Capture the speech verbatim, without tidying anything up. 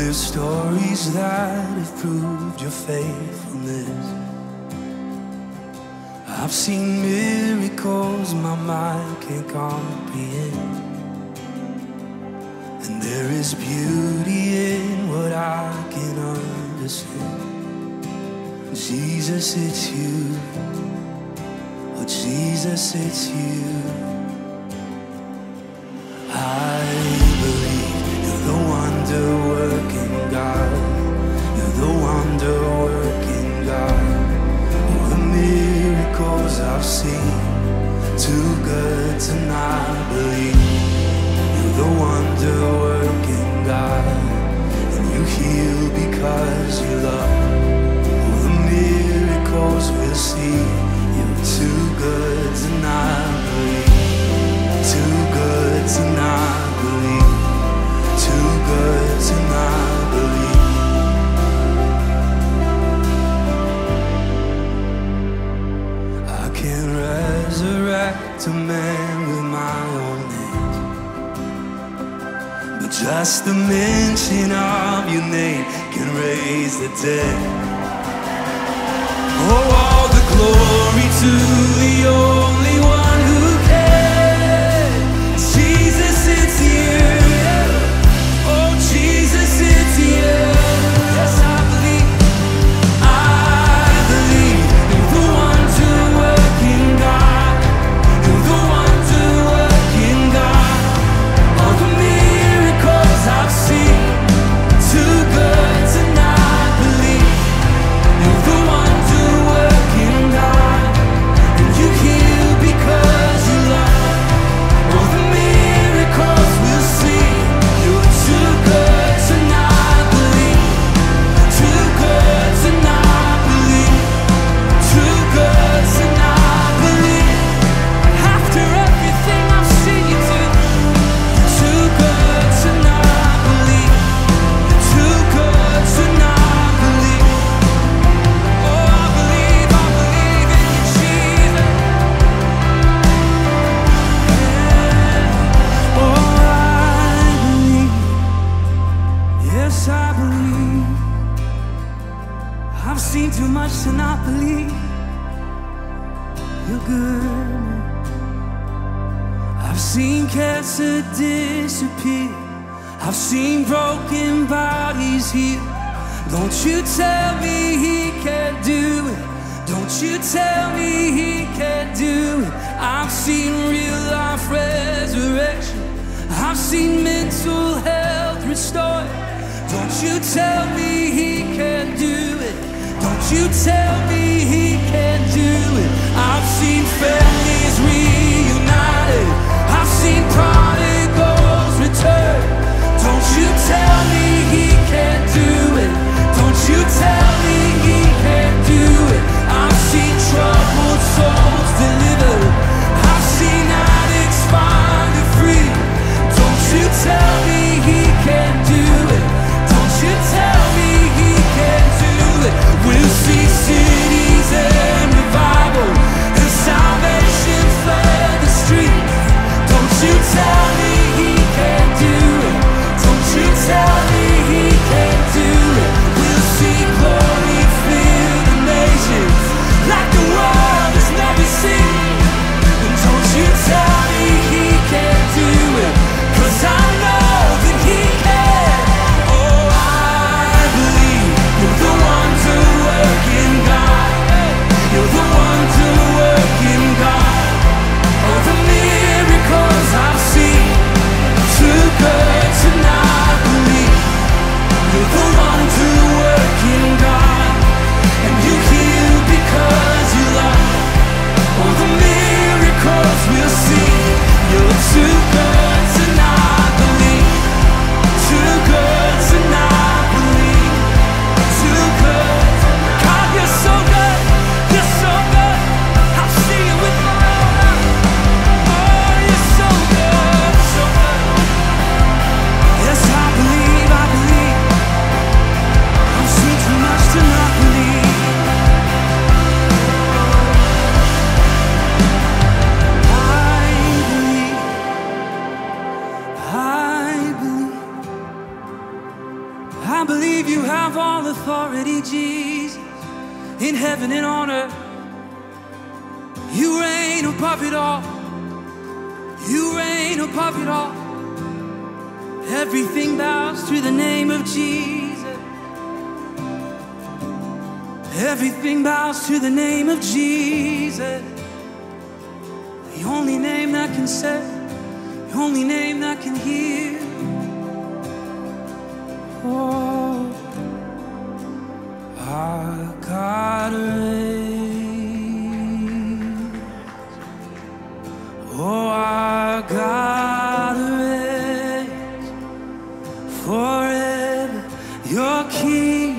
there's stories that have proved your faithfulness. I've seen miracles my mind can't comprehend, and there is beauty in what I can understand. Jesus, it's you. Oh, Jesus, it's you. I believe you're the wonder-working God. You're the wonder-working God. All the miracles I've seen, too good to not believe. You're the wonder-working God, and you heal because you love. All the miracles we'll see, you're too good to not believe. Too good to not believe. Too good to not believe. I can resurrect a man with my own hands, but just the mention of your name can raise the dead. Oh, all the glory to the only one who can. Jesus, it's you. Oh, Jesus, it's you. Yes, I believe. I believe you're the wonder-working God. You're the wonder-working God. All the miracles I've seen, too good to not believe. You're the wonder-working God, and you heal because you love. All the miracles we'll see, you're too good to not believe. Too good to not believe. Too good to not believe. After everything I've seen you do, too good to not believe. Too good to not believe. Oh, I believe, I believe in you, Jesus. Yeah. Oh, I believe. Yes, I believe. I've seen too much to not believe. You're good. I've seen cancer disappear. I've seen broken bodies healed. Don't you tell me he can't do it. Don't you tell me he can't do it. I've seen real life resurrection. I've seen mental health restored. Don't you tell me he can't do it. Don't you tell me he can't do it. I've seen families reunited. I've seen prodigals return. Don't you tell me he can't do it. Don't you tell me he can't do it. I've seen troubled souls delivered. I've seen addicts finally free. Don't you tell me he can't do it. Don't you tell me he can't do it. We'll see cities and revival and salvation flame. you have all authority, Jesus, in heaven and on earth. You reign above it all. You reign above it all. Everything bows to the name of Jesus. Everything bows to the name of Jesus. The only name that can save, the only name that can heal. Oh, our God reigns. Oh, our God reigns forever. Your King